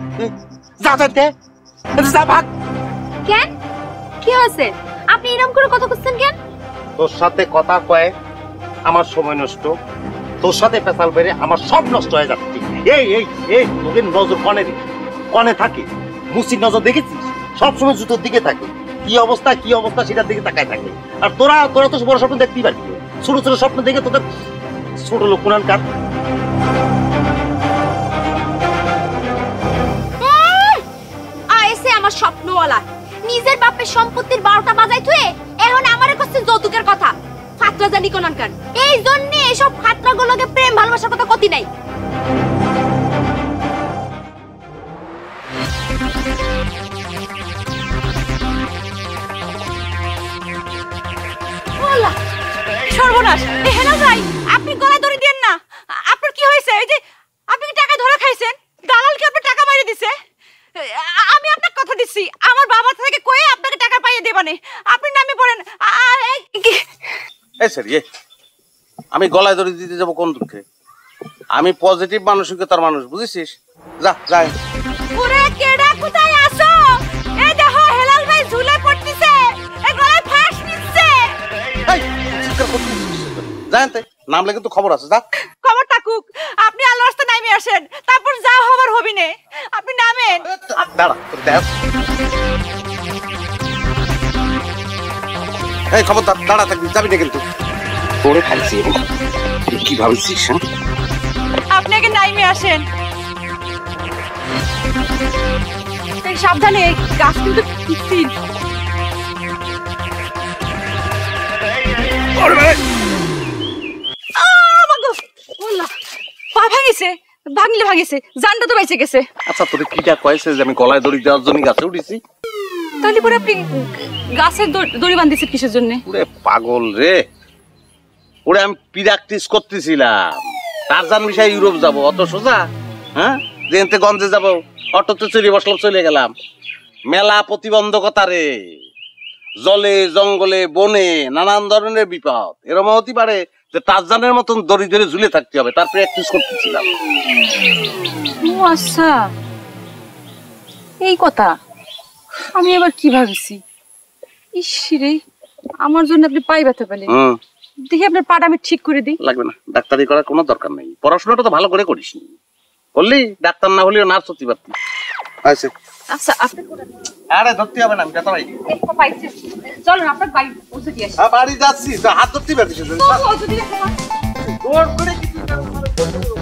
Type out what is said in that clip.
যা যাইতে যা ভাগ। কেন কি হয়েছে? আপনি এরকম করে কথা বলছেন কেন? তোর সাথে কথা কয়ে আমার সময় নষ্ট, তোর সাথে পেশাল বেড়ে আমার সব নষ্ট হয়ে যাচ্ছে। এই এই এই তোদের নজর কনে থাকে? মুসির নজর দেখেছিস? সবসময় জুতোর দিকে থাকে। কি অবস্থা সেটার দিকে তাকায় থাকে। আর তোরা তো বড় স্বপ্ন দেখতেই পারবি, ছোট ছোট স্বপ্ন দেখে তোদের ছোট লোক কোনান কার। আইসে আমার স্বপ্নওয়ালা নিজের বাপের সম্পত্তির 12টা বাজাই থুয়ে এখন আমারে কষ্ট যৌতুকের কথা। ফাতরা জানি কোনানকার। এই জন্য এসব ফাতরাগুলোকে প্রেম ভালোবাসার কথা কতি নাই। সর্বনাশ! হেনা ভাই, আপনি গলায় দড়ি দেন না। আপনার কি হয়েছে? এই যে আপনি কি টাকা ধরে খাইছেন? দালাল কি আপনার টাকা মাইরে দিছে? আমি আপনাকে কথা দিচ্ছি, আমার বাবা থেকে কয়ে আপনাকে টাকা পাইয়ে দেবানে। আপনি নামে পড়েন। এই স্যার, আমি গলায় দড়ি দিতে যাবো কোন দুঃখে? আমি পজিটিভ মানসিকতার মানুষ, বুঝেছিস? যা যাই। ওরে কেডা কোথায় আসো? এই দেখো হেলাল ভাই ঝুলে পড়তিছে, এই গলায় ফাঁস নিচ্ছে। এই চিৎকার করছিস জানতে? নামলে কিন্তু খবর আছে। যা। খবর থাকুক, আপনি আল্লাহর রাস্তায় নামে আসেন, তারপর যা হবার হবি নে। আপনি নামেন। দাঁড়া, তোর দেখ। এই খবরদার, দাঁড়া থাকবি, যাবি না কিন্তু। তোরে খাইছি কি ভাবছিস? আপনি আগে নামে আসেন। সাবধানে, গাছ কিন্তু পিচ্ছিল। পা ভাঙিছে, ভাঙিছে, জানটা তো বাইচে গেছে। আচ্ছা, তোরে কিটা কয়েছে যে আমি গলায় দড়ি দেওয়ার জন্য গাছে উঠেছি? তাহলে পরে আপনি গাছের দড়ি বাঁধিয়েছেন কিসের জন্য? ওরে পাগল রে, ওরে আমি প্র্যাকটিস করতেছিলাম। টারজান মিশাই ইউরোপ যাব, অত সোজা? হ্যাঁ, যেতে গঞ্জে যাব, অটোতে চড়ে বসলাম, চলে গেলাম। মেলা প্রতিবন্ধকতা রে, জলে জঙ্গলে বনে নানান ধরনের বিপদ। এরকম হতে পারে যে টারজানের মতন দড়ি ধরে ঝুলে থাকতে হবে, তার প্র্যাকটিস করতেছিলাম। ও আচ্ছা, এই কথা। আমি এবার কি ভাবছি, ইসরে আমার জন্য আপনি পাই ব্যথা পেলেন। দেখি আপনার পাটা আমি ঠিক করে দিই। লাগবে না, ডাক্তারি করার কোনো দরকার নেই। পড়াশোনাটা তো ভালো করে করিস, বললি ডাক্তার না হলেও নার্স হতে পারতি। আচ্ছা আচ্ছা, আপনি আরে ধরতে হবে না, আমি ব্যথা পাই। চলুন আপনার বাড়ি পৌঁছে দিয়ে আসি। বাড়ি যাচ্ছি, হাত ধরতে পারতিস।